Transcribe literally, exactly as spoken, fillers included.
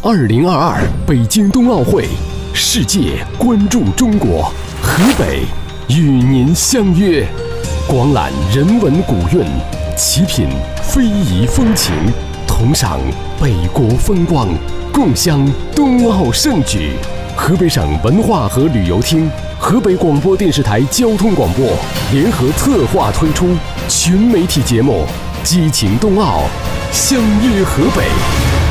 二零二二北京冬奥会，世界关注中国，河北与您相约，广览人文古韵，齐品非遗风情，同赏北国风光，共襄冬奥盛举。河北省文化和旅游厅、河北广播电视台交通广播联合策划推出群媒体节目《激情冬奥》，相约河北。